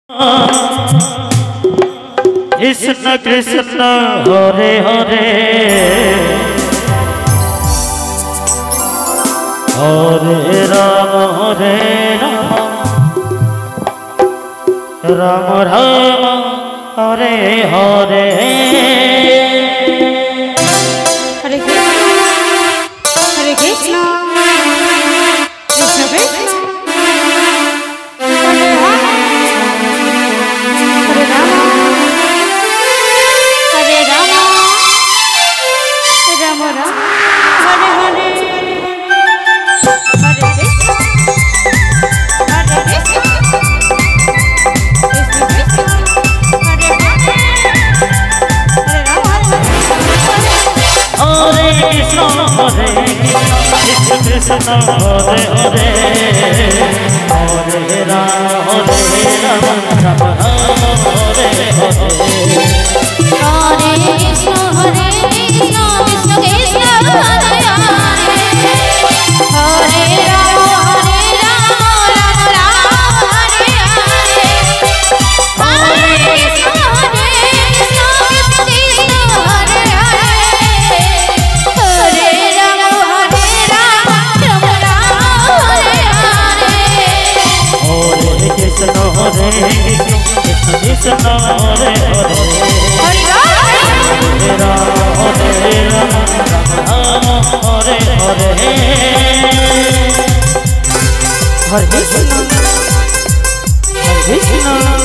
Krishna Krishna Hare Hare Hare Ram Ram Ram Hare Hare Hare Krishna Krishna Krishna Hare Ram Hare Ram Ram Ram Hare Hare Hare Krishna Krishna Hare Hare Hare Ram Ram Hare Hare Hare Krishna Krishna Krishna Hare Hare Hare Ram Ram Ram Hare Hare Hare Krishna Krishna Krishna Hare Hare Hare Ram Ram Ram Hare Hare Hare Krishna Krishna Hare Hare Hare Ram Hare Hare Hare Krishna